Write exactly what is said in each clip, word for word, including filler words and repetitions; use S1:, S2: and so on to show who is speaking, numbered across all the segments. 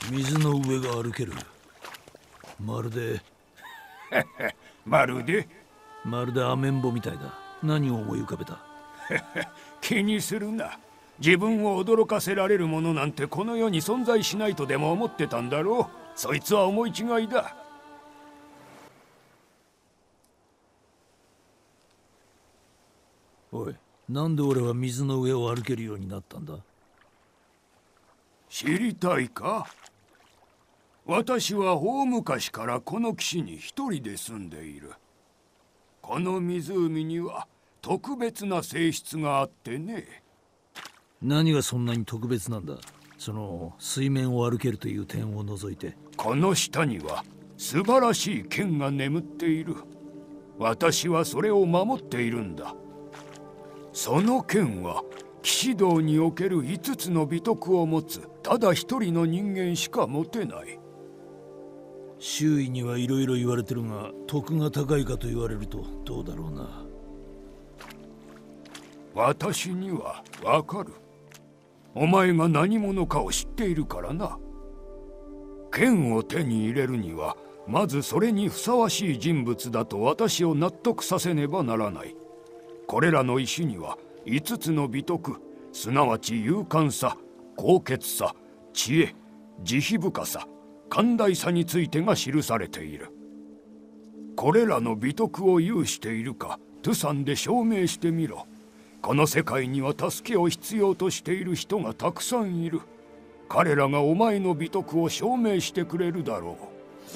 S1: 水の上が歩ける。まるで
S2: まるで
S1: まるでアメンボみたいだ。何を思い浮かべた？
S2: 気にするな。自分を驚かせられるものなんてこの世に存在しないとでも思ってたんだろう。そいつは思い違いだ。
S1: おい、なんで俺は水の上を歩けるようになったんだ？
S2: 知りたいか？私は大昔からこの岸に一人で住んでいる。この湖には特別な性質があってね。
S1: 何がそんなに特別なんだ？その水面を歩けるという点を除いて。
S2: この下には素晴らしい剣が眠っている。私はそれを守っているんだ。その剣は騎士道における五つの美徳を持つただ一人の人間しか持てない。
S1: 周囲にはいろいろ言われてるが、徳が高いかと言われるとどうだろうな。
S2: 私にはわかる。お前が何者かを知っているからな。剣を手に入れるにはまずそれにふさわしい人物だと私を納得させねばならない。これらの石には五つの美徳、すなわち勇敢さ、高潔さ、知恵、慈悲深さ、寛大さについてが記されている。これらの美徳を有しているかトゥサンで証明してみろ。この世界には助けを必要としている人がたくさんいる。彼らがお前の美徳を証明してくれるだろう。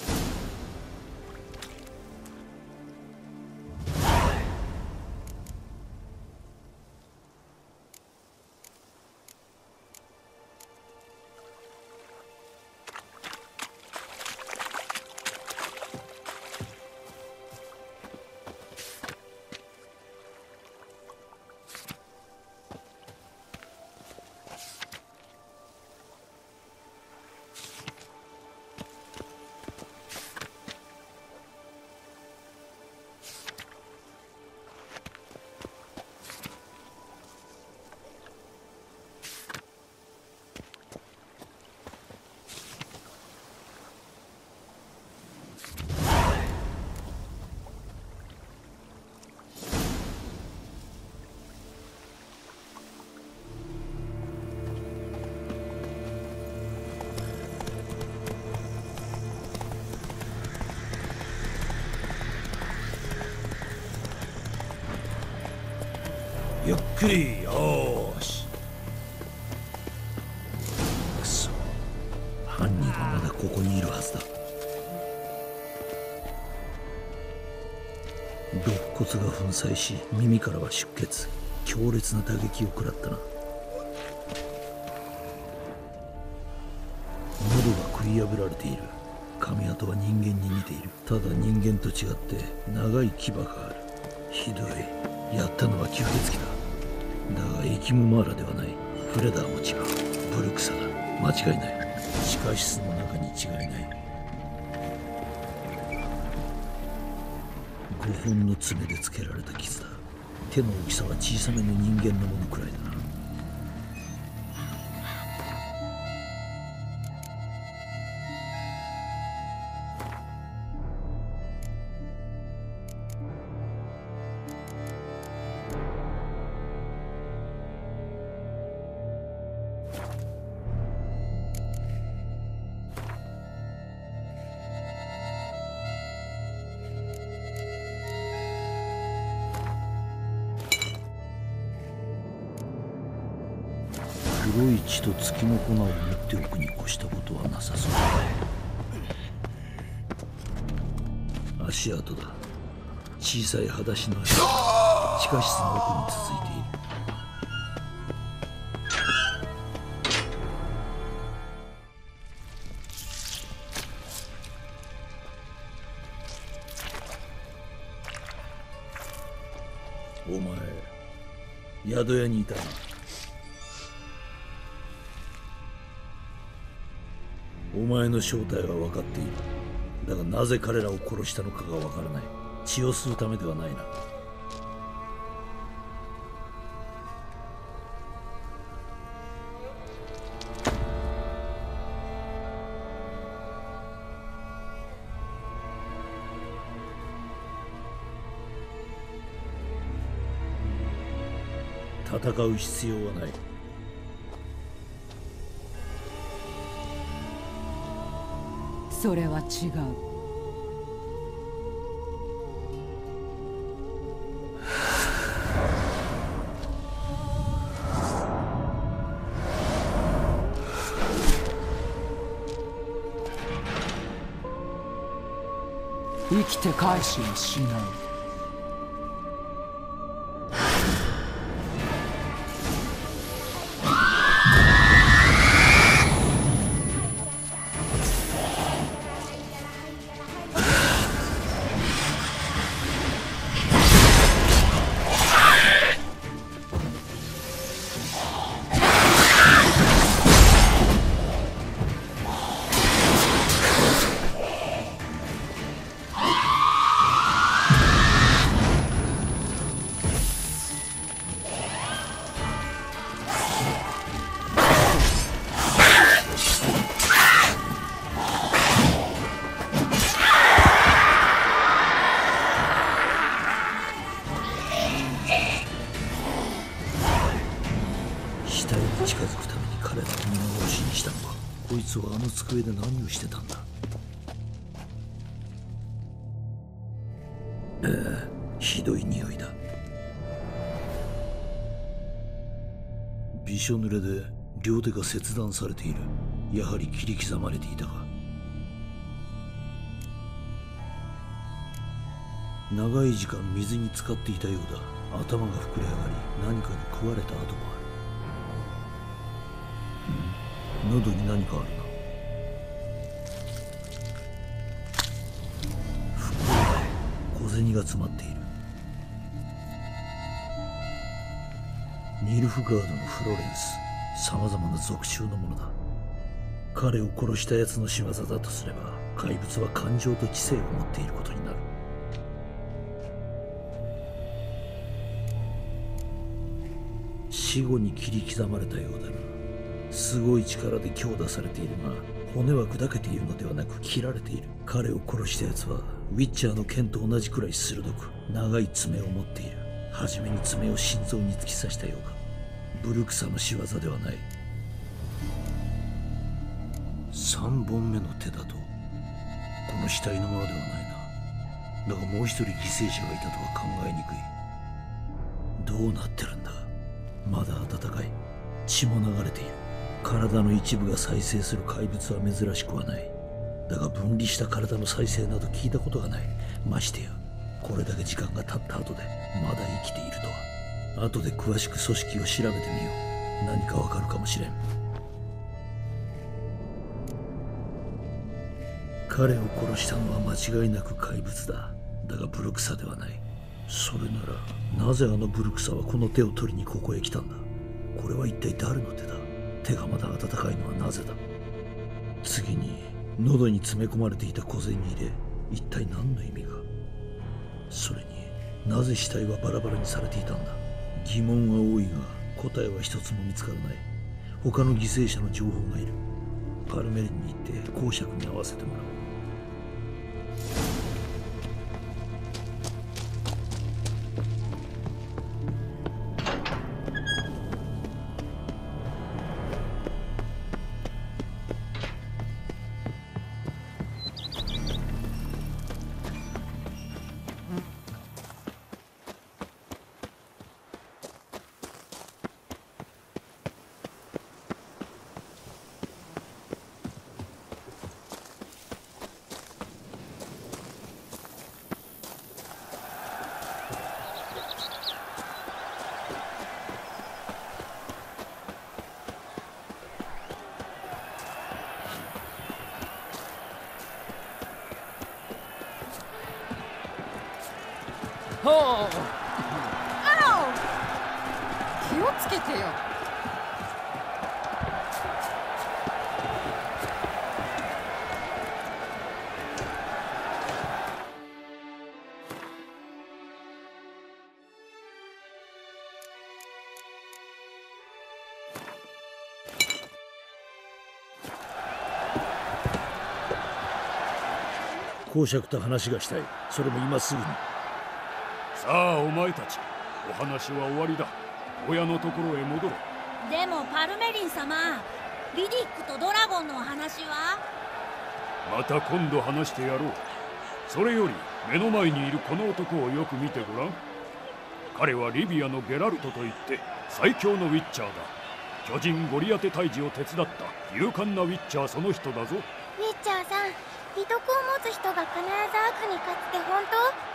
S1: ゆっくり。よーし。くそ、犯人はまだここにいるはずだ。肋骨が粉砕し、耳からは出血。強烈な打撃を食らったな。喉が食い破られている。髪跡は人間に似ている。ただ人間と違って長い牙がある。ひどい。やったのは吸血鬼だ。だが生きムマーラではない。フレダーも違う。ブルクサだ。間違いない。地下室の中に違いない。ごほんの爪でつけられた傷だ。手の大きさは小さめの人間のものくらいだな。黒い血と月の粉を持っておくに越したことはなさそうだ。足跡だ。小さい裸足の足。地下室の奥に続いている。お前、宿屋にいたな。お前の正体は分かっている。だがなぜ彼らを殺したのかが分からない。血を吸うためではないな。 戦う必要はない。
S3: それは違う。生きて返しはしない。こいつはあの机で何をしてたんだ。ああ、ひどい匂いだ。びしょ濡れで両手が切断されている。やはり切り刻まれていたか。長い時間水に浸かっていたようだ。頭が膨れ上がり、何かに食われた跡もある。喉に何かあるな。袋小銭が詰まっている。ニルフガードのフロレンス、さまざまな属性のものだ。彼を殺した奴の仕業だとすれば、怪物は感情と知性を持っていることになる。死後に切り刻まれたようだな。すごい力で強打されているが、骨は砕けているのではなく切られている。彼を殺した奴はウィッチャーの剣と同じくらい鋭く長い爪を持っている。初めに爪を心臓に突き刺したようだ。ブルクサの仕業ではない。三本目の手だと、この死体のものではないな。だがもう一人犠牲者がいたとは考えにくい。どうなってるんだ。まだ温かい。血も流れている。体の一部が再生する怪物は珍しくはない。だが分離した体の再生など聞いたことがない。ましてやこれだけ時間が経った後でまだ生きているとは。後で詳しく組織を調べてみよう。何かわかるかもしれん。彼を殺したのは間違いなく怪物だ。だがブルクサではない。それならなぜあのブルクサはこの手を取りにここへ来たんだ。これは一体誰の手だ。手がまだ温かいのはなぜだ。次に喉に詰め込まれていた小銭入れ、一体何の意味が。それになぜ死体はバラバラにされていたんだ。疑問は多いが答えは一つも見つからない。他の犠牲者の情報がいる。パルメリンに行って公爵に会わせてもらおう。 ほう。あら、気をつけてよ。
S1: 公爵と話がしたい。それも今すぐに。
S2: さあお前たち、お話は終わりだ。 親のところへ戻れ。
S4: でもパルメリン様、リディックとドラゴンのお話は？
S2: また今度話してやろう。それより目の前にいるこの男をよく見てごらん。彼はリビアのゲラルトといって最強のウィッチャーだ。巨人ゴリアテ退治を手伝った勇敢なウィッチャーその人だぞ。
S5: ウィッチャーさん、美徳を持つ人が必ず悪に勝つって本当？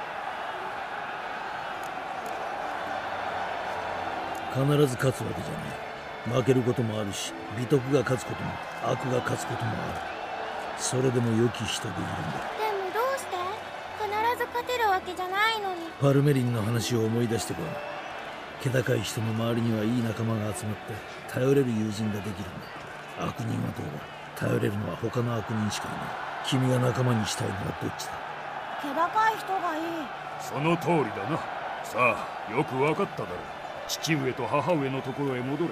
S3: 必ず勝つわけじゃない。負けることもあるし、美徳が勝つことも悪が勝つこともある。それでも良き人でいるんだ。
S5: でもどうして？必ず勝てるわけじゃないのに。
S3: パルメリンの話を思い出してごらん。気高い人の周りにはいい仲間が集まって頼れる友人ができるんだ。悪人はどうだ？頼れるのは他の悪人しかいない。君が仲間にしたいのはどっちだ？
S4: 気高い人がいい。
S2: その通りだな。さあ、よく分かっただろう。父上と母上のところへ戻れ。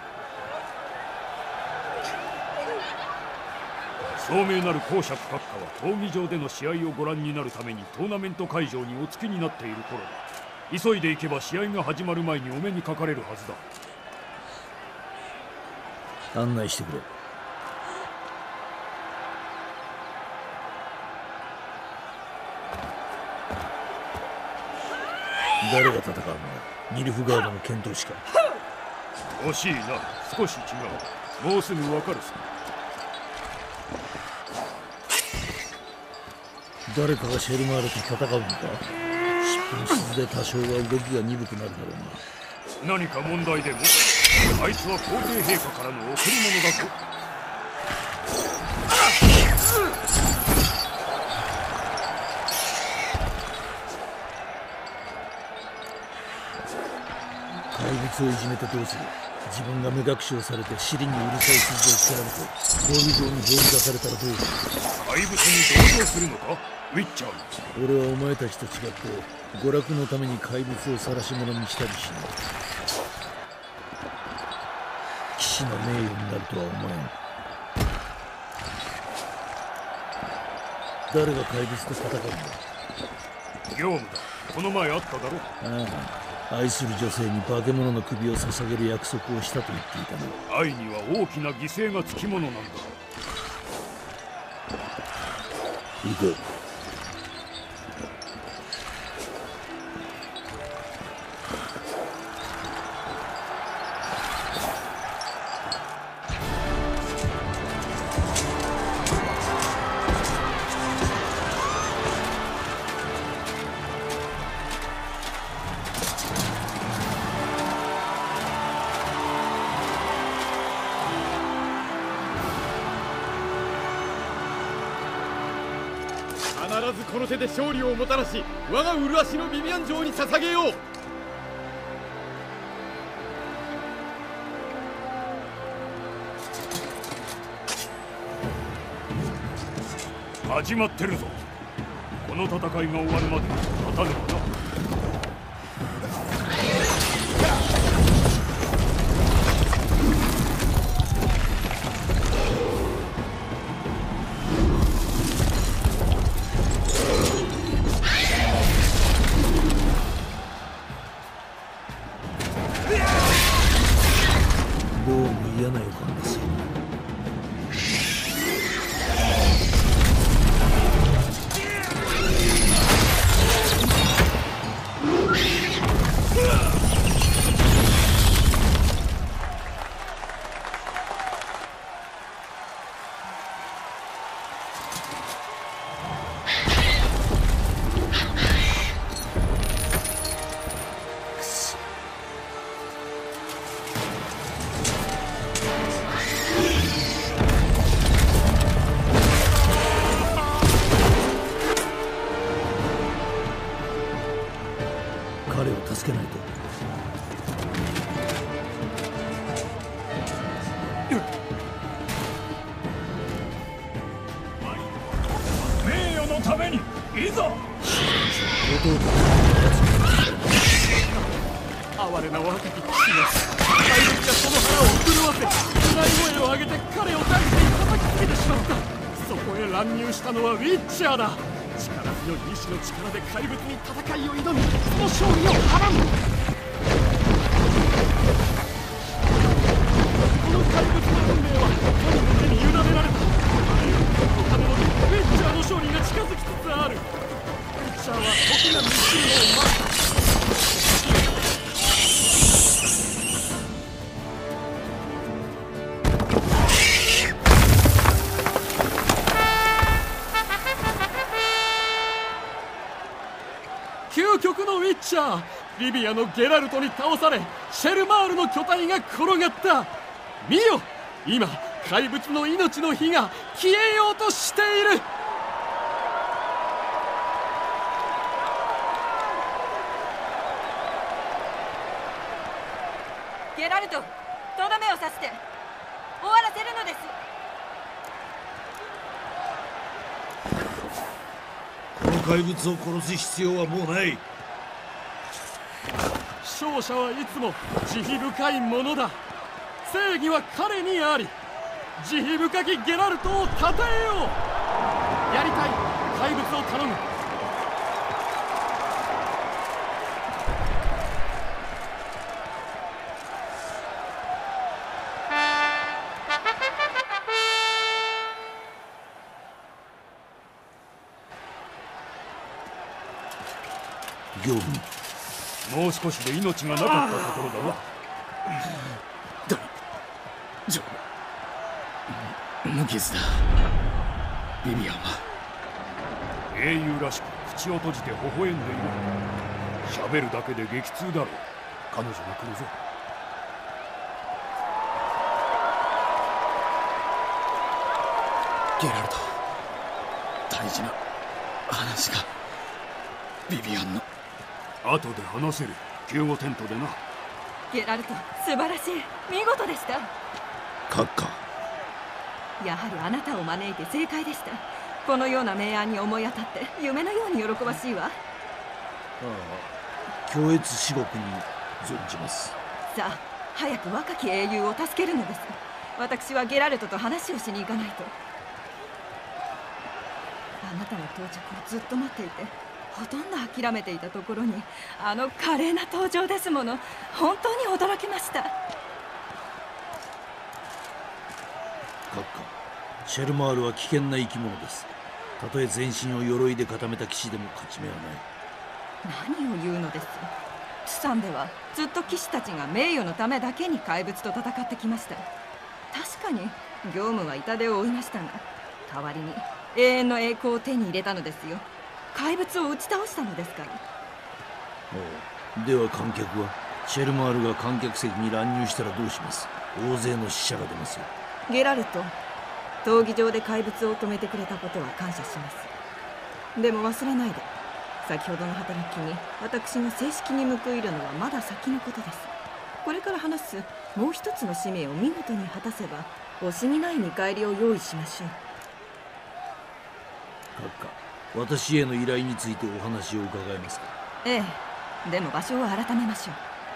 S2: 聡明なる公爵閣下は闘技場での試合をご覧になるためにトーナメント会場にお着きになっている頃だ。急いで行けば試合が始まる前にお目にかかれるはずだ。
S3: 案内してくれ。誰が戦うんだ？ニルフガードの剣闘士か？
S2: 惜しいな。少し違う。もうすぐわかるさ。
S3: 誰かがシェルマールと戦うのか？疾風鈴で多少は動きが鈍くなるだろうな。
S2: 何か問題でも？あいつは皇帝陛下からの贈り物だぞ。
S3: 怪物をいじめてどうする？自分が目隠しをされて尻にうるさい傷をつけられて闘技場に放り出されたらどうだ？
S2: 怪物に同情するのか？ウィッチャー。
S3: 俺はお前たちと違って娯楽のために怪物を晒し者にしたりしない。騎士の名誉になるとは思えん。誰が怪物と戦うんだ？
S2: 業務だ。この前あっただろ。
S3: ああ、愛する女性に化け物の首を捧げる約束をしたと言っていたな。
S2: 愛には大きな犠牲がつきものなんだ。
S3: 行こう。
S6: 必ずこの手で勝利をもたらし、我が麗しのビビアン城に捧げよう。
S2: 始まってるぞ。この戦いが終わるまで立たねばな。
S3: どうも嫌な予感ですよ。彼を助けないと。
S2: 名誉のためにいざ。
S3: 弟
S6: 哀れな若き騎士が怪物がその腹を震わせ、鳴り声を上げて彼を大地に叩きつけてしまった。そこへ乱入したのはウィッチャーだ。力強い意志の力で怪物に戦いを挑み、その勝利を阻む。 の怪物の運命は神の手に委ねられた。お金の手、ウィッチャーの勝利が近づきつつある。ウィッチャーは時が満ちるのを待った。究極のウィッチャー、リビアのゲラルトに倒され、シェルマールの巨体が転がった。見よ、今怪物の命の火が消えようとしている。
S7: ゲラルト、とどめを刺して終わらせるのです。
S3: この怪物を殺す必要はもうない。
S6: 勝者はいつも慈悲深いものだ。正義は彼にあり。慈悲深きゲラルトをたたえよう。やりたい怪物を頼む。
S3: 業務
S2: もう少しで命がなかったところだわ。
S8: 大丈夫。無傷だ。ビビアンは
S2: 英雄らしく口を閉じて微笑んでいる。喋るだけで激痛だろう。彼女が来るぞ。
S8: ゲラルト、大事な話が。ビビアンの
S2: 後で話せる。救護テントでな。
S7: ゲラルト、素晴らしい。見事でした。
S3: 閣下、
S7: やはりあなたを招いて正解でした。このような明暗に思い当たって夢のように喜ばしいわ。
S3: ああ、恐悦至極に存じます。
S7: さあ、早く若き英雄を助けるのです。私はゲラルトと話をしに行かないと。あなたの到着をずっと待っていて、ほとんど諦めていたところにあの華麗な登場ですもの。本当に驚きました。
S3: 閣下、シェルマールは危険な生き物です。たとえ全身を鎧で固めた騎士でも勝ち目はない。
S7: 何を言うのです。ツサンではずっと騎士たちが名誉のためだけに怪物と戦ってきました。確かに業務は痛手を負いましたが、代わりに永遠の栄光を手に入れたのですよ。怪物を打ち倒したのですから。
S3: おう、では観客はシェルマールが観客席に乱入したらどうします？大勢の死者が出ますよ。
S7: ゲラルト、闘技場で怪物を止めてくれたことは感謝します。でも忘れないで、先ほどの働きに私が正式に報いるのはまだ先のことです。これから話すもう一つの使命を見事に果たせば、惜しみない見返りを用意しましょう。
S3: 閣下、私への依頼についてお話を伺えますか？
S7: ええ、でも場所を改めましょう。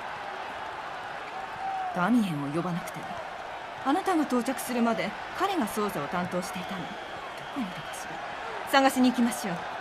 S7: ダミエンを呼ばなくても、あなたが到着するまで彼が捜査を担当していたの。どこにいたかしら。探しに行きましょう。